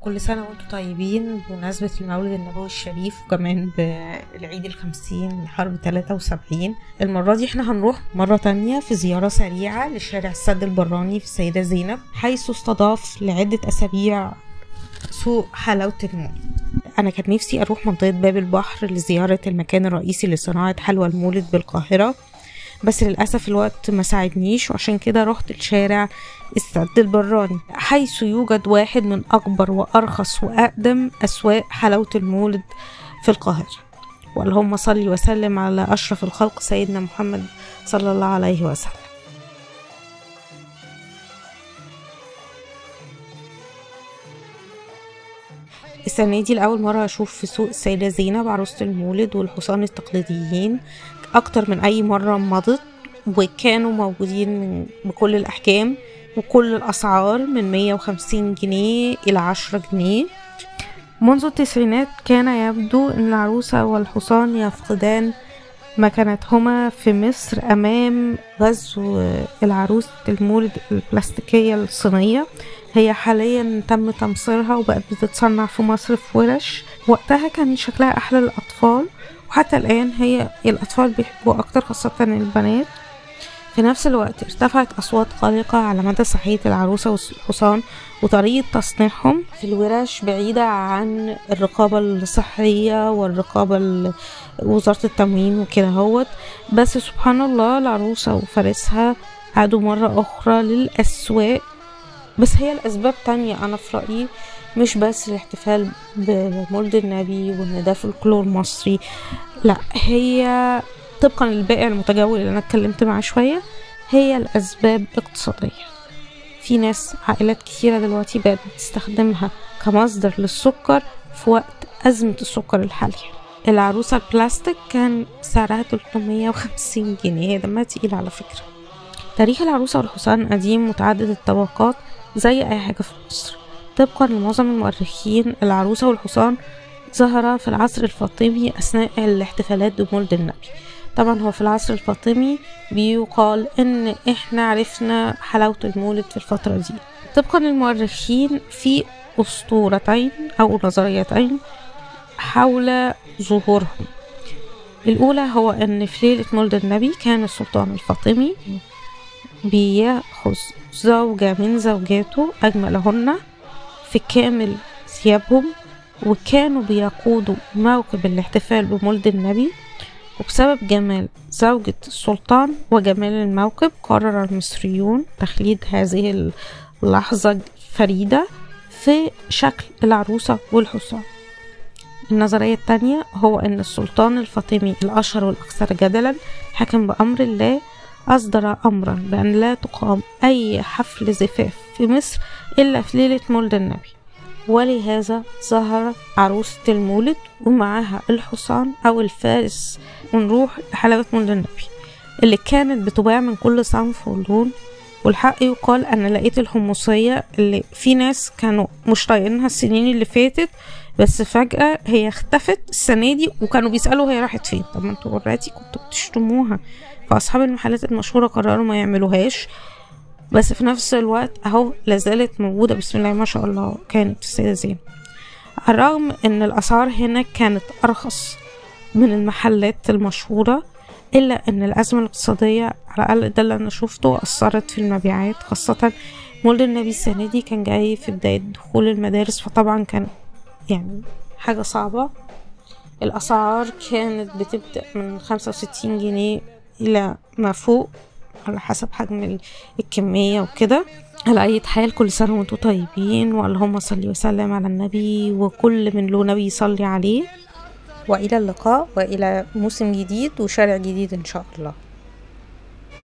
كل سنة وانتم طيبين بمناسبة المولد النبوي الشريف، وكمان بالعيد ال50 لحرب 73. المرة دي احنا هنروح مرة تانية في زيارة سريعة لشارع السد البراني في السيدة زينب، حيث استضاف لعدة أسابيع سوق حلاوة المولد. أنا كان نفسي أروح منطقة باب البحر لزيارة المكان الرئيسي لصناعة حلوى المولد بالقاهرة، بس للأسف الوقت ما ساعدنيش، وعشان كده رحت لشارع السد البراني، حيث يوجد واحد من أكبر وأرخص وأقدم أسواق حلاوة المولد في القاهرة. واللهم صل وسلم على أشرف الخلق سيدنا محمد صلى الله عليه وسلم. السنة دي لأول مرة أشوف في سوق السيدة زينب عروسة المولد والحصان التقليديين أكتر من أي مرة مضت، وكانوا موجودين بكل الأحجام وكل الأسعار من 150 جنيه إلى 10 جنيه. منذ التسعينات كان يبدو أن العروسة والحصان يفقدان مكانتهما في مصر أمام غزو العروسة المولد البلاستيكية الصينية. هي حاليا تم تمصيرها وبقت بتتصنع في مصر في ورش. وقتها كان شكلها أحلى للأطفال، وحتى الآن هي الأطفال بيحبوا أكتر، خاصة البنات. في نفس الوقت ارتفعت أصوات قلقة على مدى صحية العروسة والحصان وطريقة تصنيعهم في الورش بعيدة عن الرقابة الصحية والرقابة وزارة التموين وكده هوت. بس سبحان الله العروسة وفارسها عادوا مرة أخرى للأسواق، بس هي الأسباب تانية أنا في رأيي، مش بس الاحتفال بمولد النبي وإن ده فولكلور مصري، لا، هي طبقا للبائع المتجول اللي أنا اتكلمت معاه شوية، هي الأسباب اقتصادية. في ناس عائلات كثيرة دلوقتي بقت بتستخدمها كمصدر للسكر في وقت أزمة السكر الحالية. العروسة البلاستيك كان سعرها 350 جنيه، هي دمها تقيل على فكرة. تاريخ العروسة والحصان قديم متعدد الطبقات زي أي حاجة في مصر. طبقا لمعظم المؤرخين العروسة والحصان ظهر في العصر الفاطمي أثناء الاحتفالات بمولد النبي. طبعا هو في العصر الفاطمي بيقال ان احنا عرفنا حلاوة المولد في الفترة دي. طبقا للمؤرخين في اسطورتين او نظريتين حول ظهورهم. الاولى هو ان في ليلة مولد النبي كان السلطان الفاطمي بياخذ زوجة من زوجاته اجملهن في كامل ثيابهم، وكانوا بيقودوا موكب الاحتفال بمولد النبي. وبسبب جمال زوجة السلطان وجمال الموكب قرر المصريون تخليد هذه اللحظة الفريدة في شكل العروسة والحصان. النظرية الثانية هو أن السلطان الفاطمي الأشهر والأكثر جدلا حكم بأمر الله أصدر أمرا بأن لا تقام أي حفل زفاف في مصر إلا في ليلة مولد النبي، ولهذا ظهر عروسة المولد ومعها الحصان أو الفارس، ونروح لحلاوة مولد النبي اللي كانت بتباع من كل صنف ولون. والحق يقال أنا لقيت الحمصية اللي في ناس كانوا مش طايقينها السنين اللي فاتت، بس فجأة هي اختفت السنة دي، وكانوا بيسألوا هي راحت فين. طب ما انتوا اوريدي كنتوا بتشتموها. فأصحاب المحلات المشهورة قرروا ما يعملوهاش، بس في نفس الوقت اهو لازالت موجودة بسم الله ما شاء الله. كانت في السيدة زينب على الرغم ان الاسعار هنا كانت ارخص من المحلات المشهورة، الا ان الازمة الاقتصادية على الاقل ده اللي انا شفته اثرت في المبيعات. خاصة مولد النبي السنة دي كان جاي في بداية دخول المدارس، فطبعا كان يعني حاجة صعبة. الاسعار كانت بتبدأ من 65 جنيه الى ما فوق على حسب حجم الكمية وكده. على أي حال كل سنة وانتم طيبين، واللهم صل وسلم على النبي وكل من له نبي يصلي عليه. وإلى اللقاء وإلى موسم جديد وشارع جديد إن شاء الله.